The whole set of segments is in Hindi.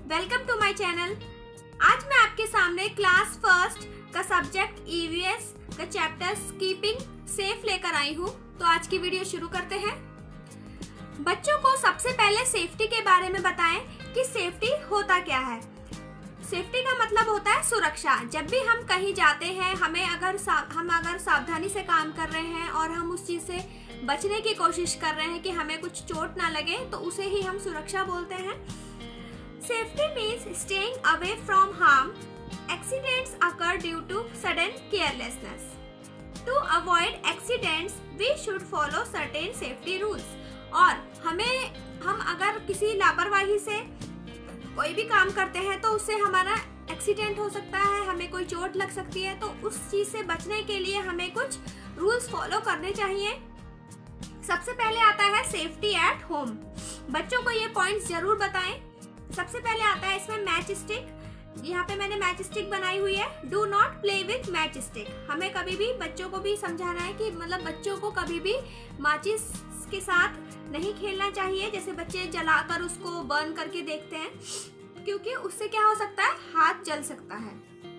Welcome to my channel. आज मैं आपके सामने क्लास फर्स्ट का सब्जेक्ट ईवीएस का चैप्टर कीपिंग सेफ लेकर आई हूँ। तो आज की वीडियो शुरू करते हैं। बच्चों को सबसे पहले सेफ्टी के बारे में बताएं कि सेफ्टी होता क्या है। सेफ्टी का मतलब होता है सुरक्षा। जब भी हम कहीं जाते हैं, हम अगर सावधानी से काम कर रहे हैं और हम उस चीज से बचने की कोशिश कर रहे हैं कि हमें कुछ चोट ना लगे, तो उसे ही हम सुरक्षा बोलते हैं। Safety means staying away from harm. Accidents occur due to sudden carelessness. To avoid accidents we should follow certain safety rules. और हम अगर किसी लापरवाही से कोई भी काम करते हैं तो उससे हमारा एक्सीडेंट हो सकता है, हमें कोई चोट लग सकती है। तो उस चीज से बचने के लिए हमें कुछ रूल्स फॉलो करने चाहिए। सबसे पहले आता है सेफ्टी एट होम। बच्चों को ये पॉइंट्स जरूर बताएं। सबसे पहले आता है इसमें मैच स्टिक। यहाँ पे मैंने मैच स्टिक बनाई हुई है। Do not play with matchstick. हमें कभी भी बच्चों को भी समझाना है कि मतलब बच्चों को कभी भी माचिस के साथ नहीं खेलना चाहिए। जैसे बच्चे जलाकर उसको बर्न करके देखते हैं, क्योंकि उससे क्या हो सकता है, हाथ जल सकता है।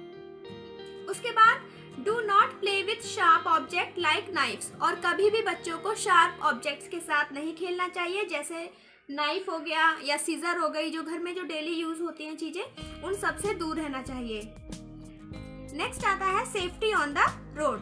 उसके बाद do not play with sharp object like knives. और कभी भी बच्चों को शार्प ऑब्जेक्ट्स के साथ नहीं खेलना चाहिए। जैसे नाइफ हो गया या सीजर हो गई, जो घर में जो डेली यूज होती हैं चीजें, उन सब से दूर रहना चाहिए। नेक्स्ट आता है सेफ्टी ऑन द रोड।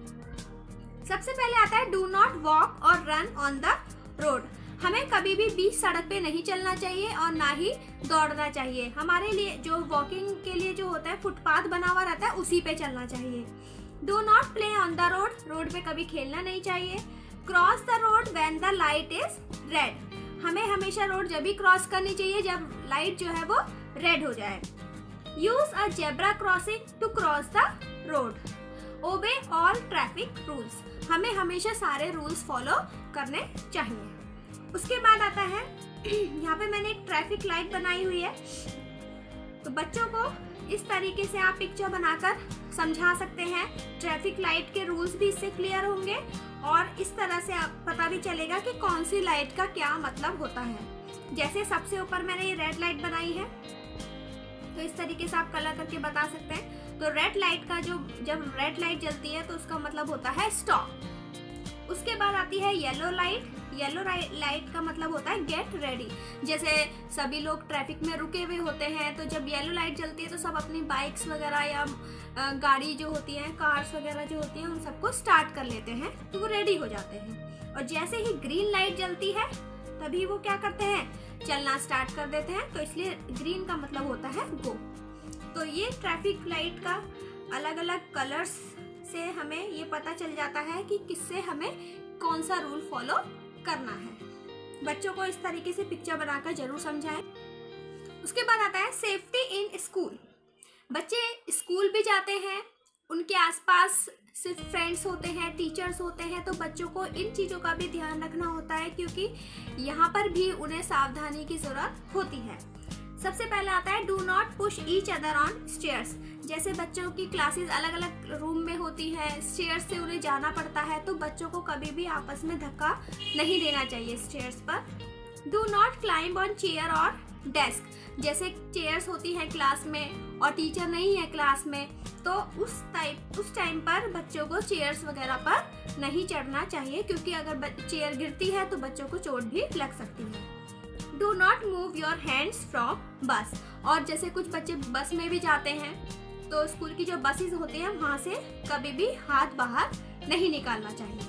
सबसे पहले आता है डू नॉट वॉक और रन ऑन द रोड। हमें कभी भी बीच सड़क पे नहीं चलना चाहिए और ना ही दौड़ना चाहिए। हमारे लिए जो वॉकिंग के लिए जो होता है फुटपाथ बना हुआ रहता है, उसी पे चलना चाहिए। Do not play on the road. Road पे कभी खेलना नहीं चाहिए। Cross the road when the light is red. हमें हमेशा रोड जब भी क्रॉस करनी चाहिए जब लाइट जो है वो रेड हो जाए। Use a zebra crossing to cross the road. Obey all traffic rules. हमें हमेशा सारे रूल्स फॉलो करने चाहिए। उसके बाद आता है यहाँ पे मैंने एक ट्रैफिक लाइट बनाई हुई है। तो बच्चों को इस तरीके से आप पिक्चर बनाकर समझा सकते हैं। ट्रैफिक लाइट के रूल्स भी इससे क्लियर होंगे और इस तरह से आप पता भी चलेगा कि कौन सी लाइट का क्या मतलब होता है। जैसे सबसे ऊपर मैंने ये रेड लाइट बनाई है, तो इस तरीके से आप कलर करके बता सकते हैं। तो रेड लाइट का जब रेड लाइट जलती है तो उसका मतलब होता है स्टॉप। उसके बाद आती है येलो लाइट। येलो लाइट का मतलब होता है गेट रेडी। जैसे सभी लोग ट्रैफिक में रुके हुए होते हैं, तो जब येलो लाइट जलती है तो सब अपनी बाइक्स वगैरह या गाड़ी जो होती है, कार्स वगैरह जो होती हैं, उन सबको स्टार्ट कर लेते हैं, तो वो रेडी हो जाते हैं। और जैसे ही ग्रीन लाइट जलती है तभी वो क्या करते हैं, चलना स्टार्ट कर देते हैं। तो इसलिए ग्रीन का मतलब होता है गो। तो ये ट्रैफिक लाइट का अलग अलग कलर्स से हमें ये पता चल जाता है कि किससे हमें कौन सा रूल फॉलो करना है। बच्चों को इस तरीके से पिक्चर बनाकर जरूर समझाएं। उसके बाद आता है सेफ्टी इन स्कूल। बच्चे स्कूल भी जाते हैं, उनके आसपास सिर्फ फ्रेंड्स होते हैं, टीचर्स होते हैं, तो बच्चों को इन चीज़ों का भी ध्यान रखना होता है, क्योंकि यहाँ पर भी उन्हें सावधानी की जरूरत होती है। सबसे पहले आता है do not push each other on stairs. जैसे बच्चों की क्लासेस अलग अलग रूम में होती है, स्टेयर्स से उन्हें जाना पड़ता है, तो बच्चों को कभी भी आपस में धक्का नहीं देना चाहिए स्टेयर्स पर। Do not climb on chair और डेस्क। जैसे चेयर्स होती हैं क्लास में और टीचर नहीं है क्लास में, तो उस टाइम पर बच्चों को चेयर्स वगैरह पर नहीं चढ़ना चाहिए, क्योंकि अगर चेयर गिरती है तो बच्चों को चोट भी लग सकती है। Do not move your hands from bus. और जैसे कुछ बच्चे बस में भी जाते हैं, तो स्कूल की जो बसेस होती हैं वहां से कभी भी हाथ बाहर नहीं निकालना चाहिए।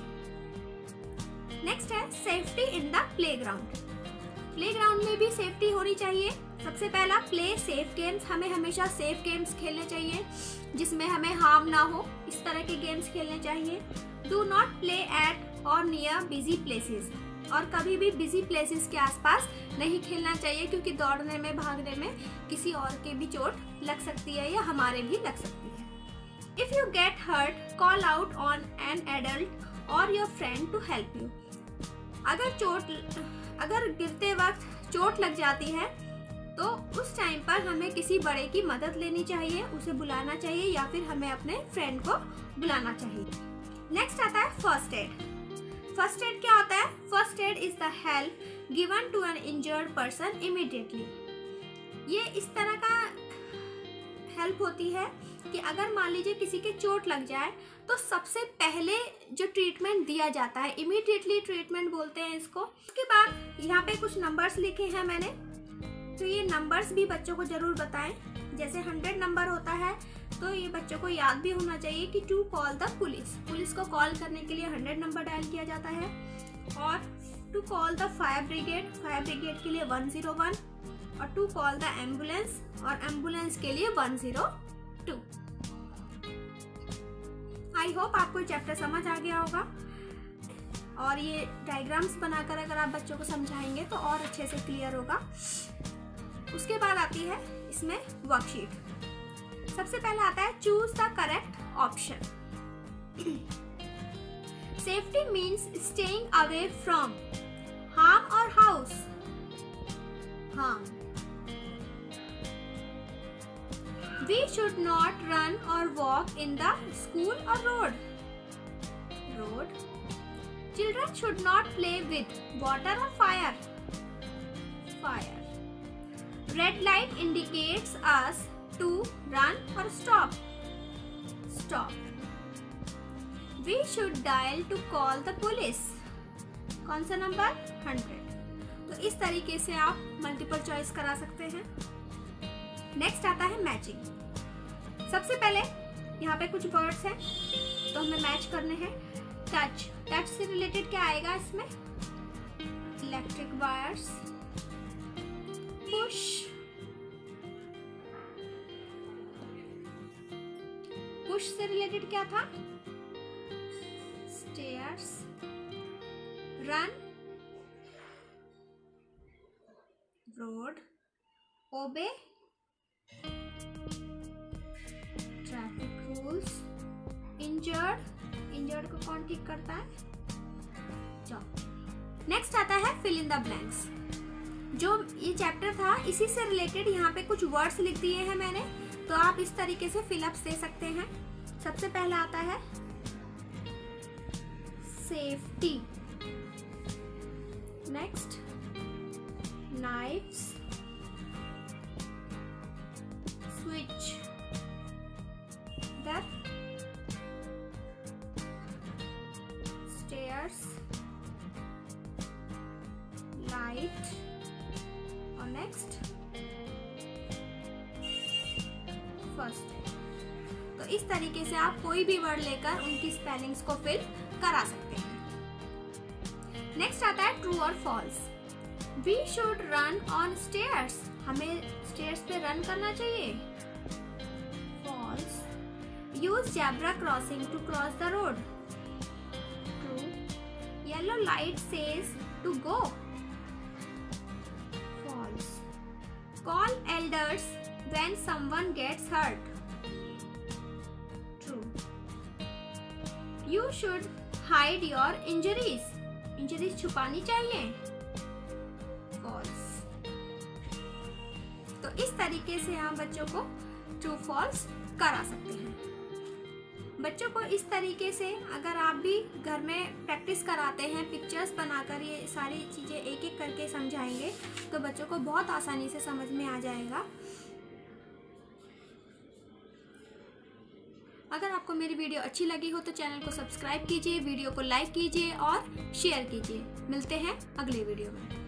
नेक्स्ट है safety in the playground. Playground में भी सेफ्टी होनी चाहिए। सबसे पहला प्ले सेफ गेम्स। हमें हमेशा सेफ गेम्स खेलने चाहिए जिसमें हमें हार्म ना हो, इस तरह के गेम्स खेलने चाहिए। डू नॉट प्ले एट और नियर बिजी प्लेसेस। और कभी भी बिजी प्लेसेस के आसपास नहीं खेलना चाहिए, क्योंकि दौड़ने में भागने में किसी और के भी चोट लग सकती है या हमारे भी लग सकती है। If you get hurt call out on an adult और your friend to help you. अगर गिरते वक्त चोट लग जाती है तो उस टाइम पर हमें किसी बड़े की मदद लेनी चाहिए, उसे बुलाना चाहिए या फिर हमें अपने फ्रेंड को बुलाना चाहिए। नेक्स्ट आता है फर्स्ट एड। फर्स्ट एड क्या होता है? First aid is the help given to an injured person immediately. ये इस तरह का हेल्प होती है कि अगर मान लीजिए किसी के चोट लग जाए तो सबसे पहले जो ट्रीटमेंट दिया जाता है, इमीडिएटली ट्रीटमेंट बोलते हैं इसको। उसके बाद यहाँ पे कुछ नंबर्स लिखे हैं मैंने, तो ये नंबर्स भी बच्चों को ज़रूर बताएं। जैसे 100 नंबर होता है तो ये बच्चों को याद भी होना चाहिए कि to call the police, police को कॉल करने के लिए 100 नंबर डायल किया जाता है। और to call the fire brigade, fire brigade के लिए 101, और टू कॉल द एम्बुलेंस, और एम्बुलेंस के लिए 102। आई होप आपको चैप्टर समझ आ गया होगा, और ये डायग्राम्स बनाकर अगर आप बच्चों को समझाएंगे तो और अच्छे से क्लियर होगा। उसके बाद आती है इसमें वर्कशीट। सबसे पहले आता है choose the correct option. Safety means staying away from harm और house. Harm. We should not run or walk in the school or road. Road. Children should not play with water or fire. Fire. Red light indicates us to run or stop. Stop. We should dial to call the police. कौन सा नंबर? 100। तो इस तरीके से आप मल्टीपल चॉइस करा सकते हैं। नेक्स्ट आता है मैचिंग। सबसे पहले यहाँ पे कुछ वर्ड्स हैं तो हमें मैच करने हैं। टच, टच से रिलेटेड क्या आएगा इसमें? Electric wires. पुश, पुश से रिलेटेड क्या था? Stairs. Run, road. Obey, traffic rules. Injured, injured को कौन ठीक करता है? जॉब। नेक्स्ट आता है फिल इन द ब्लैंक्स। जो ये चैप्टर था इसी से रिलेटेड यहाँ पे कुछ वर्ड्स लिख दिए हैं मैंने, तो आप इस तरीके से फिलअप्स दे सकते हैं। सबसे पहला आता है safety. Next knives, switch, stairs, light, और नेक्स्ट फर्स्ट एड। तो इस तरीके से आप कोई भी वर्ड लेकर उनकी स्पेलिंग्स को फिल करा सकते हैं। नेक्स्ट आता है ट्रू और false. We should run on stairs, हमें स्टेयर्स पे रन करना चाहिए। False. Use zebra crossing to cross the road. True. Yellow light says to go. False. Call elders when someone gets hurt. True. You should hide your injuries, injuries छुपानी चाहिए। फॉल्स। तो इस तरीके से हम बच्चों को ट्रू फॉल्स करा सकते हैं। बच्चों को इस तरीके से अगर आप भी घर में प्रैक्टिस कराते हैं, पिक्चर्स बनाकर ये सारी चीज़ें एक एक करके समझाएंगे तो बच्चों को बहुत आसानी से समझ में आ जाएगा। अगर आपको मेरी वीडियो अच्छी लगी हो तो चैनल को सब्सक्राइब कीजिए, वीडियो को लाइक कीजिए और शेयर कीजिए। मिलते हैं अगले वीडियो में।